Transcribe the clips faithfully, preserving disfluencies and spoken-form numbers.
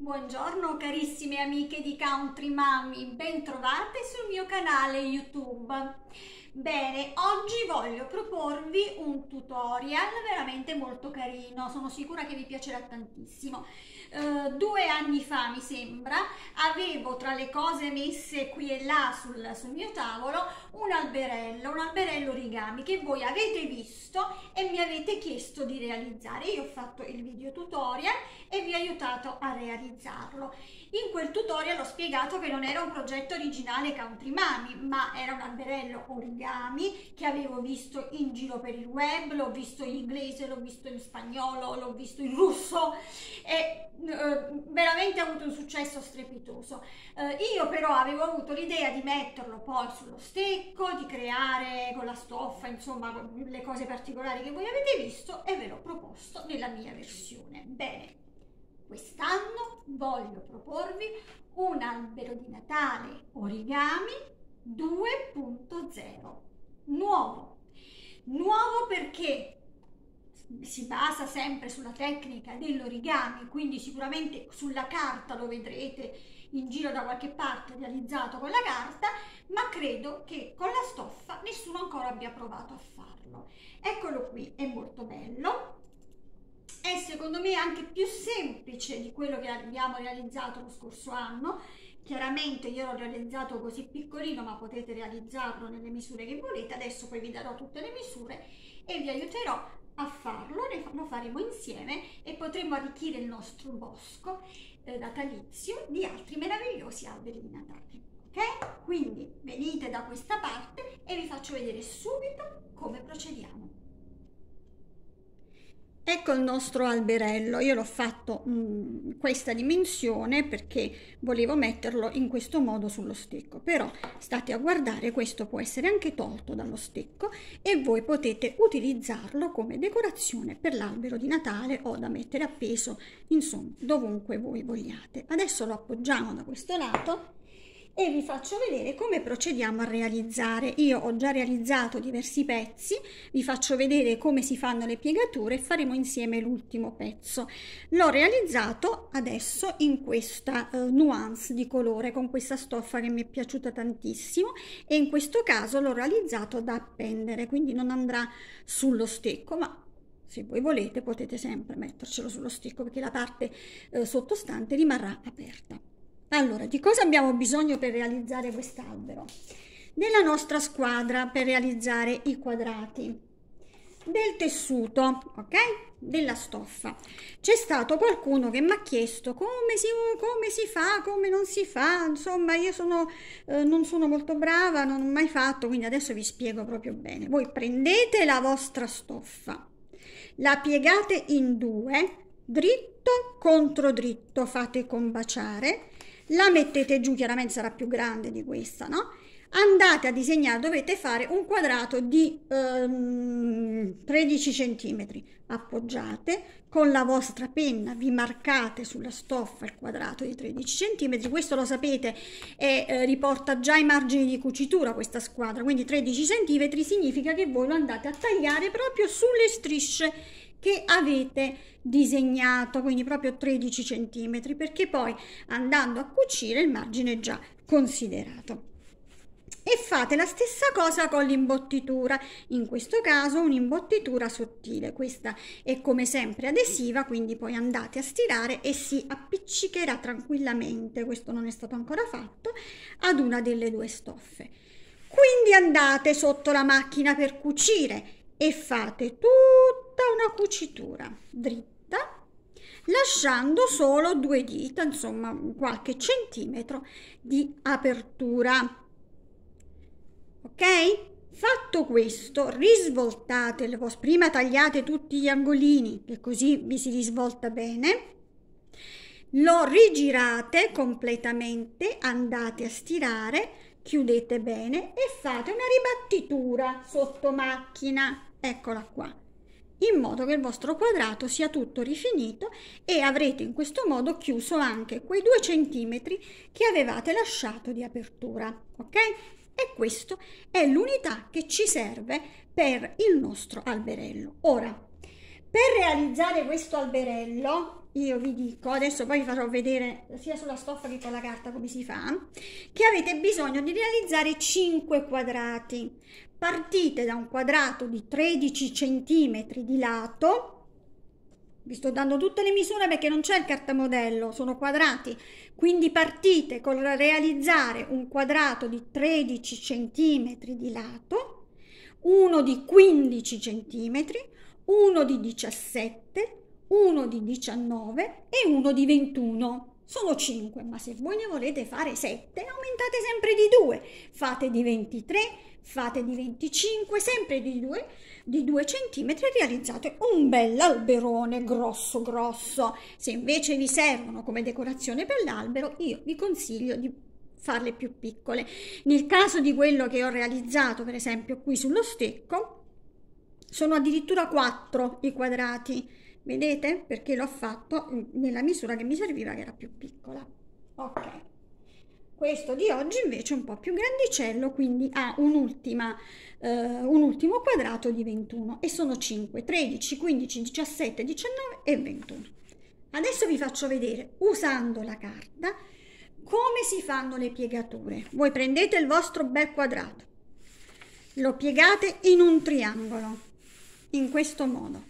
Buongiorno carissime amiche di Country Mummy, bentrovate sul mio canale YouTube. Bene, oggi voglio proporvi un tutorial veramente molto carino, sono sicura che vi piacerà tantissimo. Uh, due anni fa, mi sembra, avevo tra le cose messe qui e là sul, sul mio tavolo un alberello, un alberello origami che voi avete visto e mi avete chiesto di realizzare. Io ho fatto il video tutorial e vi ho aiutato a realizzarlo. In quel tutorial ho spiegato che non era un progetto originale Country Mummy, ma era un alberello origami che avevo visto in giro per il web, l'ho visto in inglese, l'ho visto in spagnolo, l'ho visto in russo e Uh, veramente ha avuto un successo strepitoso. Uh, io però avevo avuto l'idea di metterlo poi sullo stecco, di creare con la stoffa, insomma, le cose particolari che voi avete visto e ve l'ho proposto nella mia versione. Bene, quest'anno voglio proporvi un albero di Natale origami due punto zero, nuovo. Nuovo perché si basa sempre sulla tecnica dell'origami, quindi sicuramente sulla carta lo vedrete in giro da qualche parte realizzato con la carta, ma credo che con la stoffa nessuno ancora abbia provato a farlo. Eccolo qui, è molto bello, è secondo me anche più semplice di quello che abbiamo realizzato lo scorso anno. Chiaramente io l'ho realizzato così piccolino, ma potete realizzarlo nelle misure che volete. Adesso poi vi darò tutte le misure e vi aiuterò a farlo, lo faremo insieme e potremo arricchire il nostro bosco eh, natalizio di altri meravigliosi alberi di Natale. Ok? Quindi venite da questa parte e vi faccio vedere subito come procediamo. Ecco il nostro alberello. Io l'ho fatto in questa dimensione perché volevo metterlo in questo modo sullo stecco, però state a guardare, questo può essere anche tolto dallo stecco e voi potete utilizzarlo come decorazione per l'albero di Natale o da mettere appeso, insomma, dovunque voi vogliate. Adesso lo appoggiamo da questo lato e vi faccio vedere come procediamo a realizzare. Io ho già realizzato diversi pezzi, vi faccio vedere come si fanno le piegature e faremo insieme l'ultimo pezzo. L'ho realizzato adesso in questa uh, nuance di colore, con questa stoffa che mi è piaciuta tantissimo, e in questo caso l'ho realizzato da appendere, quindi non andrà sullo stecco, ma se voi volete potete sempre mettercelo sullo stecco perché la parte uh, sottostante rimarrà aperta. Allora, di cosa abbiamo bisogno per realizzare quest'albero? Della nostra squadra per realizzare i quadrati, del tessuto, ok? Della stoffa. C'è stato qualcuno che mi ha chiesto come si, come si fa, come non si fa, insomma io sono, eh, non sono molto brava, non ho mai fatto, quindi adesso vi spiego proprio bene. Voi prendete la vostra stoffa, la piegate in due, dritto contro dritto, fate combaciare, la mettete giù, chiaramente sarà più grande di questa, no? Andate a disegnare, dovete fare un quadrato di ehm, tredici centimetri, appoggiate, con la vostra penna vi marcate sulla stoffa il quadrato di tredici centimetri, questo lo sapete e eh, riporta già i margini di cucitura questa squadra, quindi tredici centimetri significa che voi lo andate a tagliare proprio sulle strisce che avete disegnato, quindi proprio tredici centimetri, perché poi andando a cucire il margine è già considerato. E fate la stessa cosa con l'imbottitura, in questo caso un'imbottitura sottile, questa è come sempre adesiva, quindi poi andate a stirare e si appiccicherà tranquillamente, questo non è stato ancora fatto, ad una delle due stoffe. Quindi andate sotto la macchina per cucire e fate tutta una cucitura dritta, lasciando solo due dita, insomma qualche centimetro di apertura. Ok? Fatto questo, risvoltate le vostre, prima tagliate tutti gli angolini, che così vi si risvolta bene, lo rigirate completamente, andate a stirare, chiudete bene e fate una ribattitura sotto macchina, eccola qua, in modo che il vostro quadrato sia tutto rifinito e avrete in questo modo chiuso anche quei due centimetri che avevate lasciato di apertura, ok? E questa è l'unità che ci serve per il nostro alberello. Ora, Per realizzare questo alberello, io vi dico, adesso poi vi farò vedere sia sulla stoffa che con la carta come si fa, che avete bisogno di realizzare cinque quadrati. Partite da un quadrato di tredici centimetri di lato. Vi sto dando tutte le misure perché non c'è il cartamodello, sono quadrati. Quindi partite con realizzare un quadrato di tredici centimetri di lato, uno di quindici centimetri, uno di diciassette, uno di diciannove e uno di ventuno. Sono cinque, ma se voi ne volete fare sette, aumentate sempre di due. Fate di ventitré, fate di venticinque, sempre di due, di due centimetri e realizzate un bel alberone grosso grosso. Se invece vi servono come decorazione per l'albero, io vi consiglio di farle più piccole. Nel caso di quello che ho realizzato, per esempio qui sullo stecco, sono addirittura quattro i quadrati, vedete? Perché l'ho fatto nella misura che mi serviva, che era più piccola. Ok, questo di oggi invece è un po' più grandicello, quindi ha un'ultima, eh, un ultimo quadrato di ventuno e sono cinque, tredici, quindici, diciassette, diciannove e ventuno. Adesso vi faccio vedere, usando la carta, come si fanno le piegature. Voi prendete il vostro bel quadrato, lo piegate in un triangolo, in questo modo.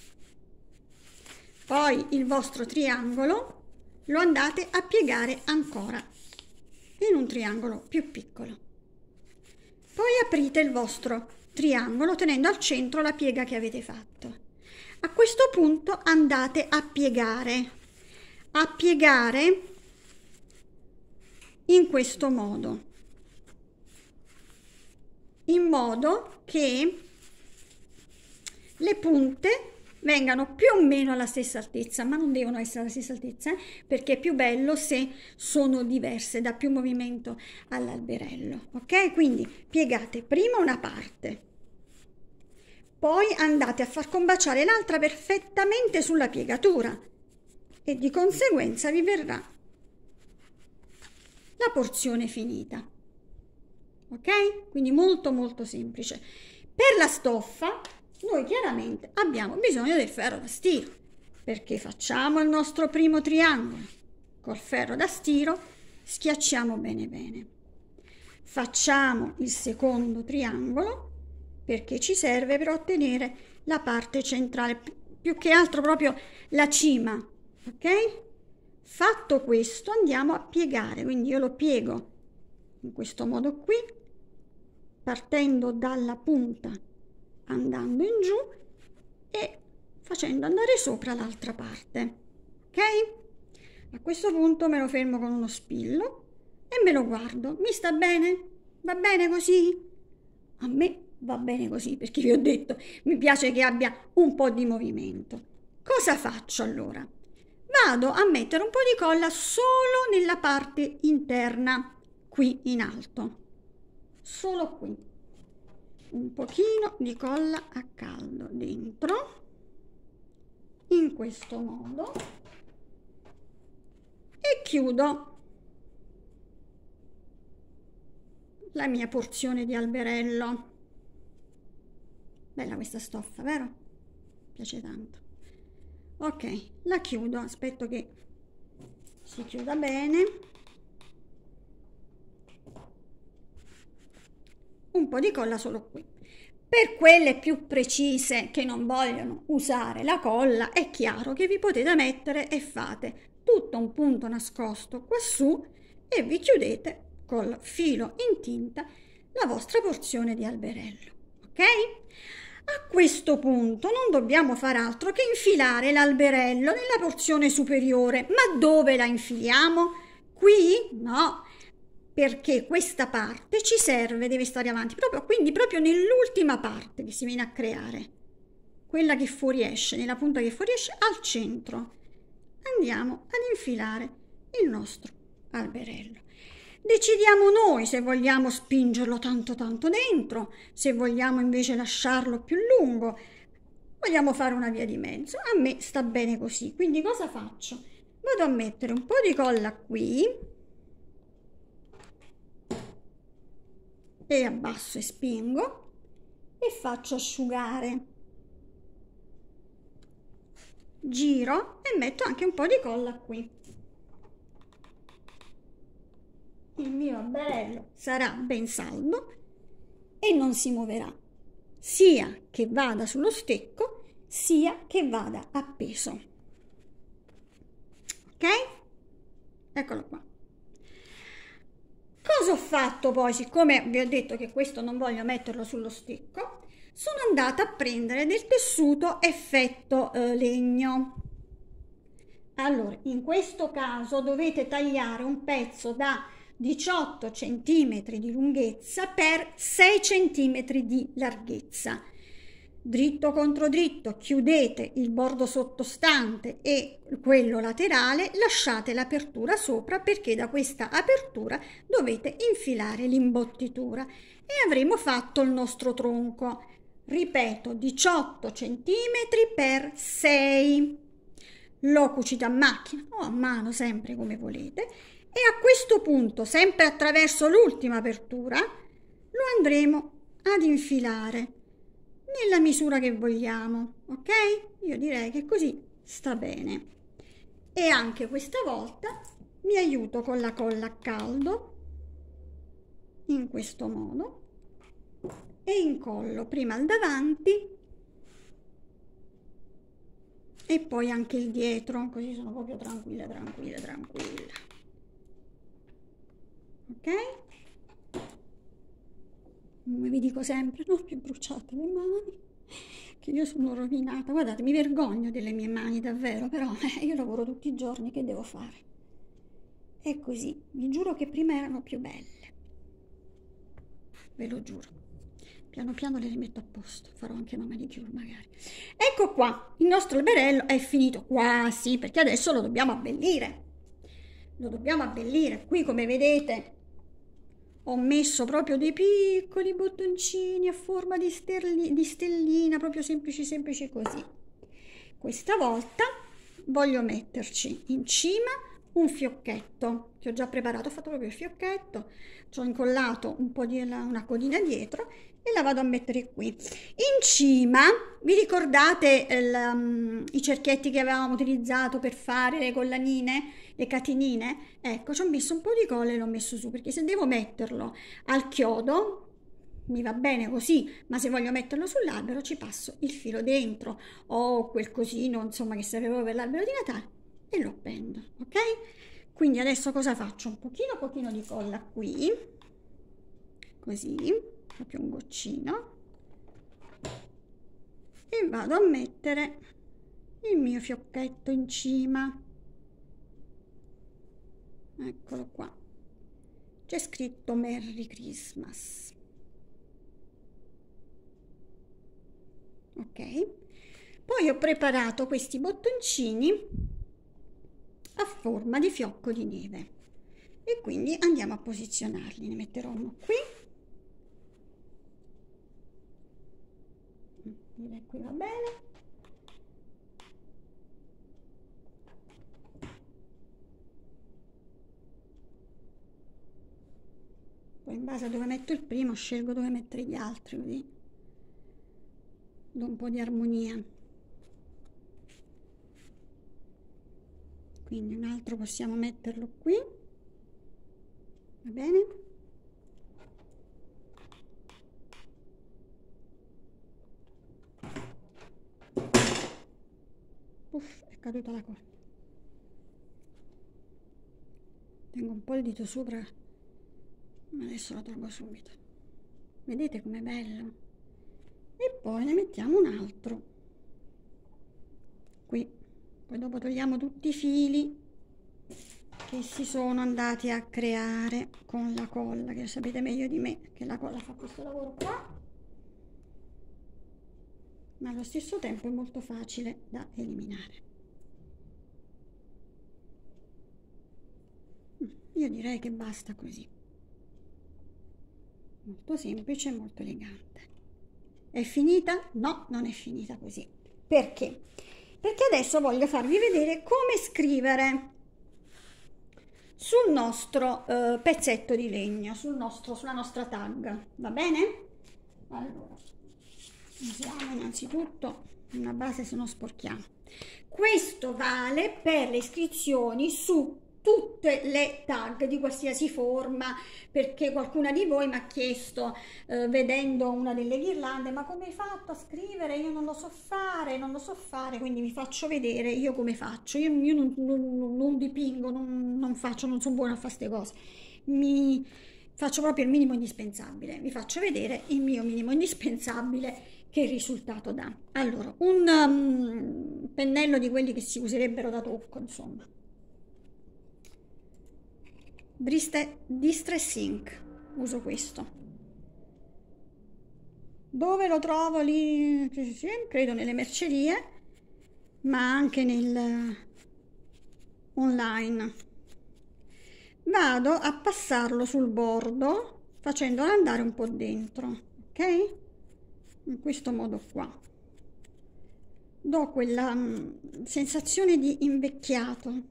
Poi il vostro triangolo lo andate a piegare ancora in un triangolo più piccolo. Poi aprite il vostro triangolo tenendo al centro la piega che avete fatto. A questo punto andate a piegare, a piegare in questo modo, in modo che le punte vengano più o meno alla stessa altezza, ma non devono essere alla stessa altezza, eh? Perché è più bello se sono diverse, dà più movimento all'alberello, ok? Quindi piegate prima una parte, poi andate a far combaciare l'altra perfettamente sulla piegatura e di conseguenza vi verrà la porzione finita, ok? Quindi molto molto semplice. Per la stoffa noi chiaramente abbiamo bisogno del ferro da stiro, perché facciamo il nostro primo triangolo col ferro da stiro, schiacciamo bene bene, facciamo il secondo triangolo perché ci serve per ottenere la parte centrale, più che altro proprio la cima, ok? Fatto questo andiamo a piegare, quindi io lo piego in questo modo qui, partendo dalla punta, andando in giù e facendo andare sopra l'altra parte, ok? A questo punto me lo fermo con uno spillo e me lo guardo. Mi sta bene? Va bene così? A me va bene così, perché vi ho detto, mi piace che abbia un po' di movimento. Cosa faccio allora? Vado a mettere un po' di colla solo nella parte interna, qui in alto, solo qui. Un pochino di colla a caldo dentro, in questo modo, e chiudo la mia porzione di alberello. Bella questa stoffa, vero? Mi piace tanto. Ok, la chiudo, aspetto che si chiuda bene. Un po' di colla solo qui. Per quelle più precise che non vogliono usare la colla, è chiaro che vi potete mettere e fate tutto un punto nascosto qua su e vi chiudete col filo in tinta la vostra porzione di alberello, ok? A questo punto non dobbiamo fare altro che infilare l'alberello nella porzione superiore. Ma dove la infiliamo? Qui? No, perché questa parte ci serve, deve stare avanti, proprio, quindi proprio nell'ultima parte che si viene a creare, quella che fuoriesce, nella punta che fuoriesce al centro, andiamo ad infilare il nostro alberello. Decidiamo noi se vogliamo spingerlo tanto tanto dentro, se vogliamo invece lasciarlo più lungo, vogliamo fare una via di mezzo. A me sta bene così, quindi cosa faccio? Vado a mettere un po' di colla qui e abbasso e spingo e faccio asciugare. giro e metto anche un po' di colla qui. Il mio alberello sarà ben saldo e non si muoverà, sia che vada sullo stecco, sia che vada appeso. Ok? Eccolo qua. Cosa ho fatto poi? Siccome vi ho detto che questo non voglio metterlo sullo stecco, sono andata a prendere del tessuto effetto eh, legno. Allora, in questo caso dovete tagliare un pezzo da diciotto centimetri di lunghezza per sei centimetri di larghezza. Dritto contro dritto, chiudete il bordo sottostante e quello laterale, lasciate l'apertura sopra perché da questa apertura dovete infilare l'imbottitura e avremo fatto il nostro tronco. Ripeto, diciotto centimetri per sei. L'ho cucito a macchina o a mano, sempre come volete, e a questo punto, sempre attraverso l'ultima apertura, lo andremo ad infilare nella misura che vogliamo, ok? Io direi che così sta bene. E anche questa volta mi aiuto con la colla a caldo, in questo modo, e incollo prima il davanti e poi anche il dietro, così sono proprio tranquilla, tranquilla, tranquilla. Ok? Come vi dico sempre, non vi bruciate le mani, che io sono rovinata. Guardate, mi vergogno delle mie mani davvero, però eh, io lavoro tutti i giorni, che devo fare? È così, vi giuro che prima erano più belle, ve lo giuro. Piano piano le rimetto a posto, farò anche una manicure magari. Ecco qua, il nostro alberello è finito quasi, perché adesso lo dobbiamo abbellire. Lo dobbiamo abbellire. Qui, come vedete, ho messo proprio dei piccoli bottoncini a forma di, sterli, di stellina, proprio semplici, semplici così. Questa volta voglio metterci in cima un fiocchetto che ho già preparato, ho fatto proprio il fiocchetto, ci ho incollato un po' di una codina dietro e la vado a mettere qui. In cima, vi ricordate il, um, i cerchietti che avevamo utilizzato per fare le collanine, le catenine? Ecco, ci ho messo un po' di colla e l'ho messo su, perché se devo metterlo al chiodo, mi va bene così, ma se voglio metterlo sull'albero ci passo il filo dentro o quel cosino, insomma, che serve per l'albero di Natale e lo appendo, ok? Quindi adesso cosa faccio? Un pochino, pochino di colla qui, così, proprio un goccino, e vado a mettere il mio fiocchetto in cima. Eccolo qua, c'è scritto Merry Christmas. Ok, poi ho preparato questi bottoncini a forma di fiocco di neve e quindi andiamo a posizionarli. Ne metterò uno qui, direi qui va bene, poi in base a dove metto il primo scelgo dove mettere gli altri, così do un po' di armonia. Quindi un altro possiamo metterlo qui, va bene? Uff, è caduta la colla. Tengo un po' il dito sopra, ma adesso lo tolgo subito. Vedete com'è bello? E poi ne mettiamo un altro qui, poi dopo togliamo tutti i fili che si sono andati a creare con la colla, che sapete meglio di me che la colla fa questo lavoro qua, ma allo stesso tempo è molto facile da eliminare. Io direi che basta così, molto semplice e molto elegante. È finita? No, non è finita così. Perché? Perché adesso voglio farvi vedere come scrivere sul nostro eh, pezzetto di legno, sul nostro, sulla nostra tag, va bene? Allora, usiamo innanzitutto una base, se no sporchiamo. Questo vale per le iscrizioni su tutte le tag di qualsiasi forma, perché qualcuna di voi mi ha chiesto, eh, vedendo una delle ghirlande, ma come hai fatto a scrivere? Io non lo so fare, non lo so fare, quindi vi faccio vedere io come faccio. Io, io non, non- non dipingo, non, non faccio, non sono buona a fare queste cose. Mi faccio proprio il minimo indispensabile. Vi faccio vedere il mio minimo indispensabile, che risultato dà. Allora, un um, pennello di quelli che si userebbero da tocco, insomma. Distress Ink, uso questo. Dove lo trovo? Lì, credo nelle mercerie, ma anche nel online. Vado a passarlo sul bordo facendolo andare un po' dentro, ok? In questo modo qua. Do quella um, sensazione di invecchiato.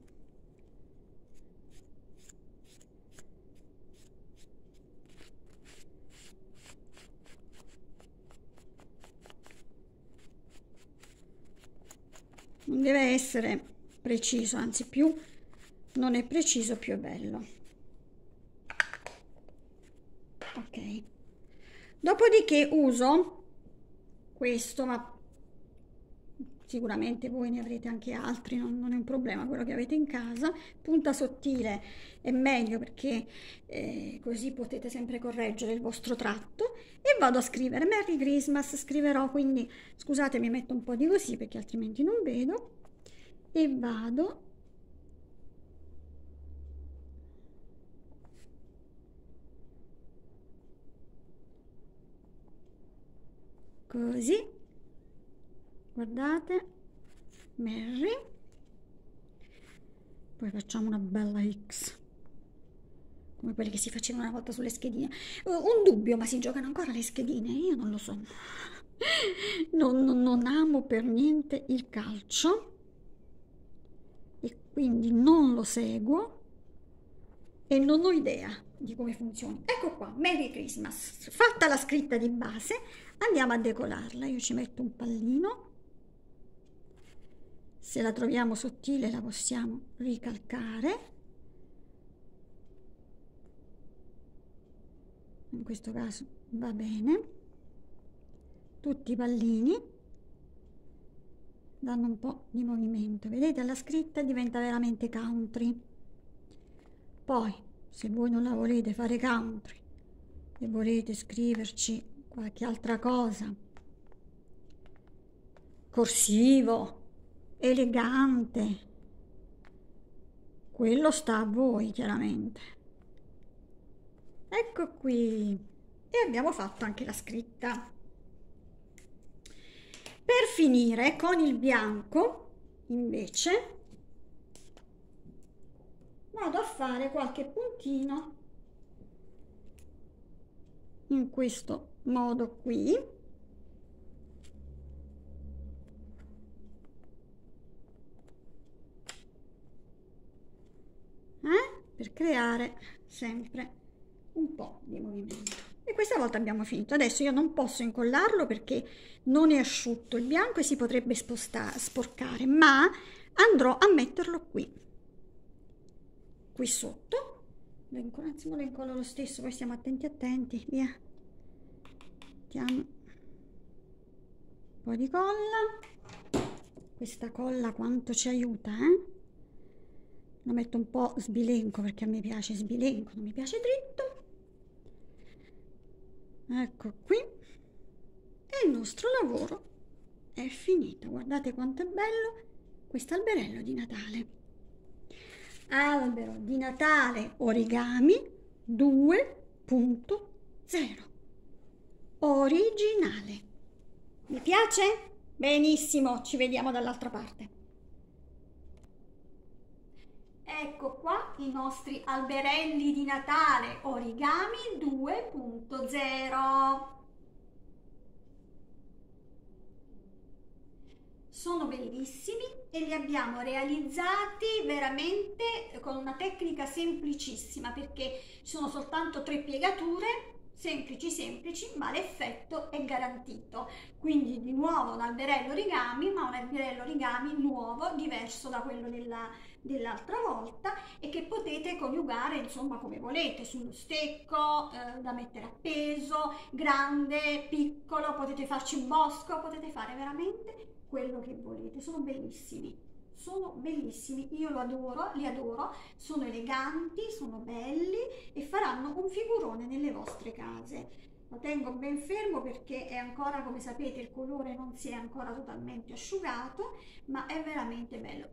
Non deve essere preciso, anzi più non è preciso più è bello. Ok. Dopodiché uso questo, ma sicuramente voi ne avrete anche altri, non, non è un problema quello che avete in casa. Punta sottile è meglio perché eh, così potete sempre correggere il vostro tratto. E vado a scrivere Merry Christmas, scriverò, quindi scusate, mi metto un po' di così perché altrimenti non vedo, e vado così, guardate, Merry, poi facciamo una bella X come quelle che si facevano una volta sulle schedine. Uh, un dubbio, ma si giocano ancora le schedine? Io non lo so. Non, non, non amo per niente il calcio e quindi non lo seguo e non ho idea di come funzioni. Ecco qua, Merry Christmas. Fatta la scritta di base, andiamo a decolarla. Io ci metto un pallino. Se la troviamo sottile la possiamo ricalcare. In questo caso va bene. Tutti i pallini danno un po' di movimento, vedete, la scritta diventa veramente country. Poi se voi non la volete fare country e volete scriverci qualche altra cosa, corsivo, elegante, quello sta a voi chiaramente. Ecco qui, e abbiamo fatto anche la scritta. Per finire con il bianco invece vado a fare qualche puntino in questo modo qui, eh? Per creare sempre un po' di movimento. E questa volta abbiamo finito. Adesso io non posso incollarlo perché non è asciutto il bianco e si potrebbe spostare, sporcare, ma andrò a metterlo qui, qui sotto. Un attimo lo incollo lo stesso, poi stiamo attenti attenti, via. Mettiamo un po' di colla. Questa colla quanto ci aiuta, eh? Lo metto un po' sbilenco perché a me piace sbilenco, non mi piace dritto. Ecco qui, e il nostro lavoro è finito. Guardate quanto è bello questo alberello di Natale. Albero di Natale origami due punto zero, originale. Mi piace? Benissimo, ci vediamo dall'altra parte. Ecco qua i nostri alberelli di Natale origami due punto zero. Sono bellissimi e li abbiamo realizzati veramente con una tecnica semplicissima perché ci sono soltanto tre piegature semplici semplici, ma l'effetto è garantito. Quindi di nuovo un alberello origami, ma un alberello origami nuovo, diverso da quello della, dell'altra volta, e che potete coniugare insomma come volete, sullo stecco, eh, da mettere appeso, grande, piccolo, potete farci un bosco, potete fare veramente quello che volete. Sono bellissimi. Sono bellissimi, io lo adoro, li adoro, sono eleganti, sono belli e faranno un figurone nelle vostre case. Lo tengo ben fermo perché è ancora, come sapete, il colore non si è ancora totalmente asciugato, ma è veramente bello.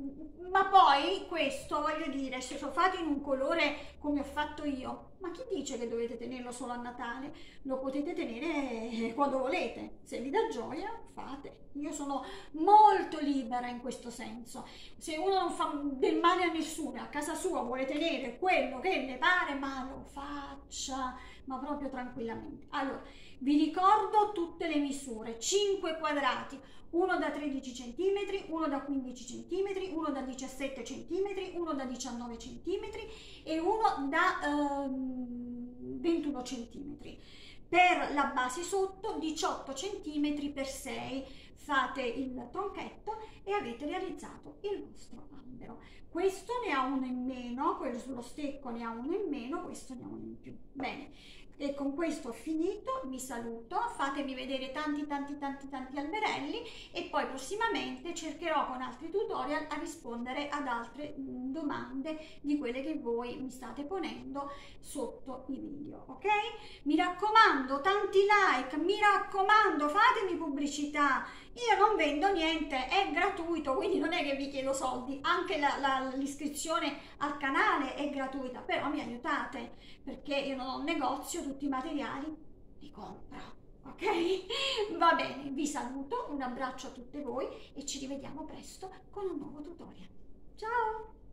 Ma poi questo, voglio dire, se lo fate in un colore come ho fatto io, ma chi dice che dovete tenerlo solo a Natale? Lo potete tenere quando volete, se vi dà gioia fate. Io sono molto libera in questo senso. Se uno non fa del male a nessuno, a casa sua vuole tenere quello che ne pare, ma lo faccia, ma proprio tranquillamente. Allora, vi ricordo tutte le misure: cinque quadrati, uno da tredici centimetri, uno da quindici centimetri, uno da diciassette centimetri, uno da diciannove centimetri e uno da ehm, ventuno centimetri. Per la base sotto diciotto centimetri per sei, fate il tronchetto e avete realizzato il vostro albero. Questo ne ha uno in meno, quello sullo stecco ne ha uno in meno, questo ne ha uno in più. Bene, e con questo ho finito, vi saluto, fatemi vedere tanti tanti tanti tanti alberelli e poi prossimamente cercherò con altri tutorial a rispondere ad altre domande di quelle che voi mi state ponendo sotto i video, ok? Mi raccomando, tanti like, mi raccomando, fatemi pubblicità. Io non vendo niente, è gratuito, quindi non è che vi chiedo soldi, anche l'iscrizione al canale è gratuita, però mi aiutate, perché io non ho un negozio, tutti i materiali li compro, ok? Va bene, vi saluto, un abbraccio a tutte voi e ci rivediamo presto con un nuovo tutorial. Ciao!